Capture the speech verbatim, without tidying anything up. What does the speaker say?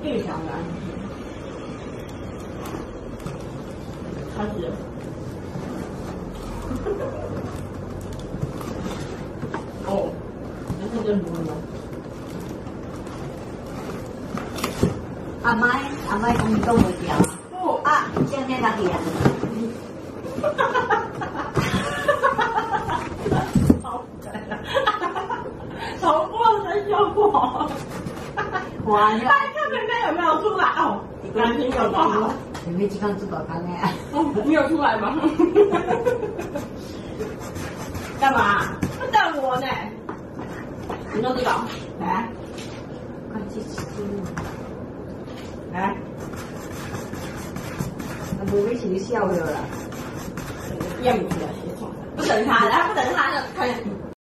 越想来，开始。哦，然后就摸了。 阿妈，阿妈讲都袂掉。哦啊，现在哪里啊？ 重播生效果。 哇！ 看看妹妹有没有出来哦？感情有多好？ 妹妹这刚做搞刚哎。 哦，你有出来吗？干嘛？不等我呢？你弄这个，来， 快去吃。 来， 那妹妹是你笑的啦。 厌不起来，不等他，然后不等他就开始。